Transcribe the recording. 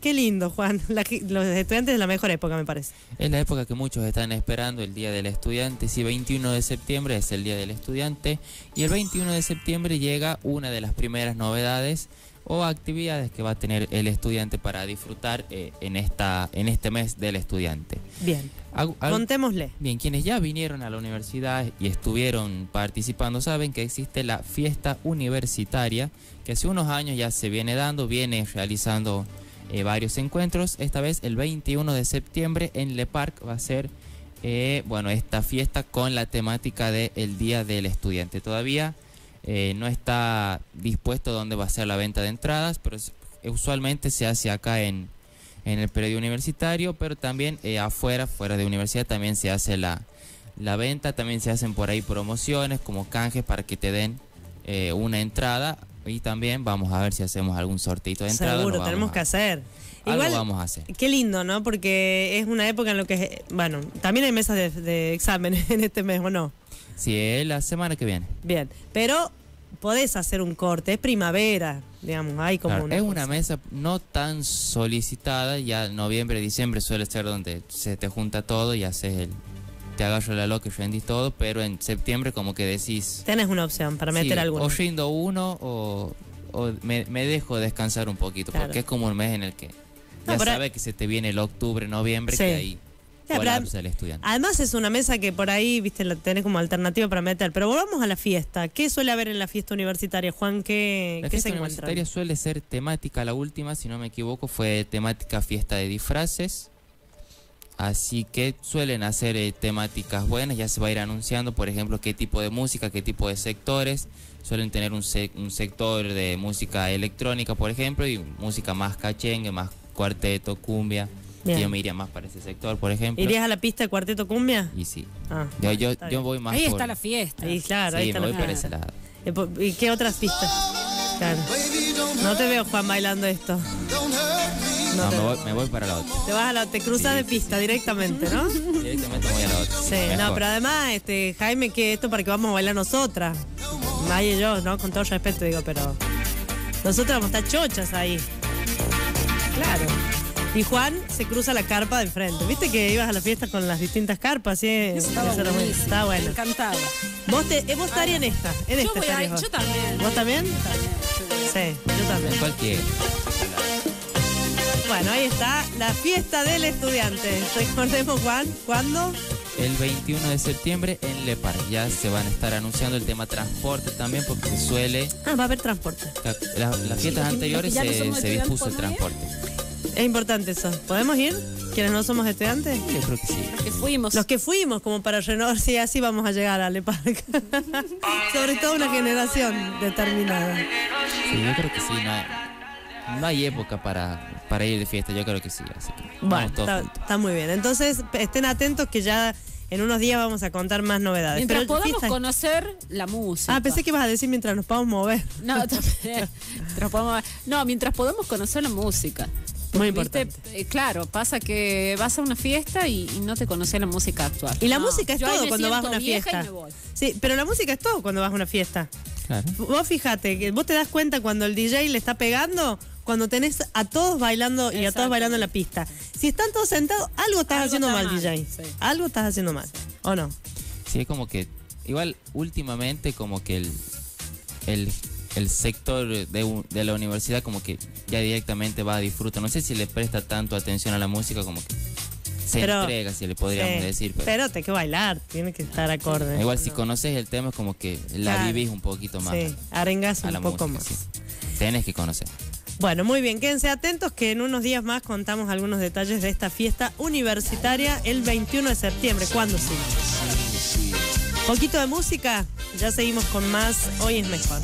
qué lindo, Juan. Los estudiantes es la mejor época, me parece. Es la época que muchos están esperando, el Día del Estudiante. Sí, 21 de septiembre es el Día del Estudiante. Y el 21 de septiembre llega una de las primeras novedades o actividades que va a tener el estudiante para disfrutar en este mes del estudiante. Bien, contémosle. Bien, quienes ya vinieron a la universidad y estuvieron participando saben que existe la fiesta universitaria, que hace unos años ya se viene realizando varios encuentros. Esta vez el 21 de septiembre en Le Parc va a ser esta fiesta con la temática del Día del Estudiante. Todavía no está dispuesto dónde va a ser la venta de entradas, pero usualmente se hace acá en el predio universitario, pero también fuera de universidad también se hace la venta. También se hacen por ahí promociones como canjes para que te den una entrada, y también vamos a ver si hacemos algún sorteito de entrada. Seguro, tenemos que hacer. Algo Igual, vamos a hacer. Qué lindo, ¿no? Porque es una época en lo que, bueno, también hay mesas de exámenes en este mes, ¿o no? Sí, es la semana que viene. Bien, pero podés hacer un corte, es primavera, digamos, hay como claro, es una mesa no tan solicitada. Ya noviembre, diciembre suele ser donde se te junta todo y te agarro la loca y rendís todo, pero en septiembre como que decís... Tenés una opción para meter alguno. O rindo uno o me dejo descansar un poquito, claro. Porque es como un mes en el que ya sabes que se te viene el octubre, noviembre, sí. Que ahí... colapsa el estudiante. Además es una mesa que por ahí, viste, la tenés como alternativa para meter. Pero volvamos a la fiesta. ¿Qué suele haber en la fiesta universitaria, Juan? La fiesta universitaria suele ser temática. La última, si no me equivoco, fue temática fiesta de disfraces. Así que suelen hacer temáticas buenas. Ya se va a ir anunciando, por ejemplo, qué tipo de música, qué tipo de sectores. Suelen tener un sector de música electrónica, por ejemplo, y música más cachengue, más cuarteto, cumbia. Yo me iría más para ese sector, por ejemplo. ¿Irías a la pista de Cuarteto Cumbia? Y sí. Yo voy más ahí está la fiesta. Ahí, claro, sí, ahí está me la voy fiesta. para ese lado. ¿Y qué otras pistas? Claro. No te veo, Juan, bailando esto. Me voy para la otra. Te cruzas de pista directamente, ¿no? Directamente voy a la otra. Sí, no, pero además, Jaime, que esto para que vamos a bailar nosotras. Maya y yo, ¿no? Con todo respeto, digo, pero nosotras vamos a estar chochas ahí. Claro. Y Juan se cruza la carpa de enfrente. ¿Viste que ibas a la fiesta con las distintas carpas? Sí, estaba bueno. Me encantaba. Vos estarías en esta. Yo también. ¿Vos también? Sí, yo también. Cualquier. Bueno, ahí está la fiesta del estudiante. Recordemos, Juan, ¿cuándo? El 21 de septiembre en Le Parc. Ya se van a estar anunciando el tema transporte también, porque suele... va a haber transporte. Las fiestas anteriores se dispuso el transporte. Es importante eso. ¿Podemos ir? ¿Quienes no somos estudiantes? Yo creo que sí. Los que fuimos, como para renovar, sí, así vamos a llegar a Le Parc. Sobre todo una generación determinada. Sí, yo creo que sí. No hay época para ir de fiesta, yo creo que sí. Así que bueno, está muy bien. Entonces, estén atentos que ya en unos días vamos a contar más novedades. Mientras podamos conocer la música. Pensé que ibas a decir mientras nos podamos mover. No, también. Mientras podamos conocer la música. Muy importante. Claro, pasa que vas a una fiesta y no te conoces la música actual. Y la música es todo cuando vas a una fiesta. Sí, pero la música es todo cuando vas a una fiesta. Claro. Vos fíjate, que vos te das cuenta cuando el DJ le está pegando, cuando tenés a todos bailando y a todos bailando en la pista. Si están todos sentados, algo estás haciendo mal, DJ. Sí. Algo estás haciendo mal, ¿o no? Sí, es como que, igual últimamente como que el sector de la universidad como que ya directamente va a disfrutar. No sé si le presta tanto atención a la música, como que se entrega, si le podríamos decir. Pero hay que bailar, tiene que estar acorde. Igual si conoces el tema es como que la vivís un poquito más. Sí, arengas un poco más. Sí. Tenés que conocer. Bueno, muy bien, quédense atentos que en unos días más contamos algunos detalles de esta fiesta universitaria el 21 de septiembre. ¿Cuándo sí? Poquito de música, ya seguimos con más. Hoy es mejor.